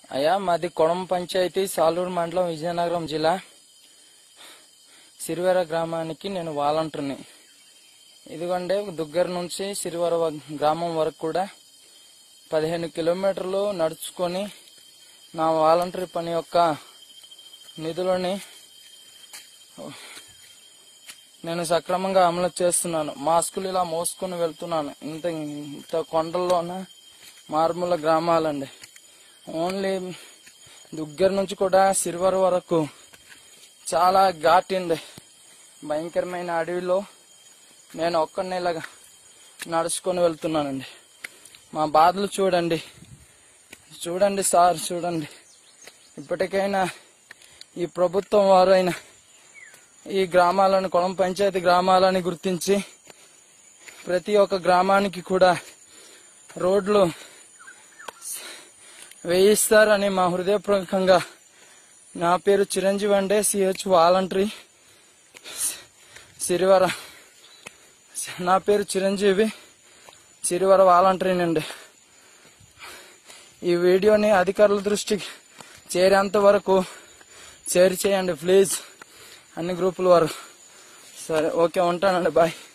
అయ్యా మాది కొడం పంచాయతీ సాలూరు మండలం విజయనగరం జిల్లా సిరివెర గ్రామానికి నేను వాలంటీర్ని. ఇదిగోండి దుగ్గర నుంచి సిరివెర గ్రామం వరకు కూడా 15 కిలోమీటర్లు నడుచుకొని నా వాలంటీర్ పని యొక్క నిధులని నేను సక్రమంగా అమలు చేస్తున్నాను. మాస్కులు ఇలా మోసుకొని వెళ్తున్నాను. ఇంత కొండల్లోన మారుమూల గ్రామాలండి. ఓన్లీ దుగ్గర నుంచి కూడా సిరివెర వరకు చాలా ఘాటింది. భయంకరమైన అడవిలో నేను ఒక్కడినే ఇలాగా నడుచుకొని వెళ్తున్నానండి. మా బాధలు చూడండి సార్, చూడండి. ఇప్పటికైనా ఈ ప్రభుత్వం వారైనా ఈ గ్రామాలను, కొడం పంచాయతీ గ్రామాలని గుర్తించి ప్రతి ఒక్క గ్రామానికి కూడా రోడ్లు వేయిస్తారని మా హృదయపూర్వకంగా. నా పేరు చిరంజీవి అండే, సిహెచ్ వాలంటరీ సిరివెర. నా పేరు చిరంజీవి, సిరివెర వాలంటరీనండి. ఈ వీడియోని అధికారుల దృష్టికి చేరేంత వరకు షేర్ చేయండి ప్లీజ్, అన్ని గ్రూపుల వారు. సరే, ఓకే, ఉంటానండి, బాయ్.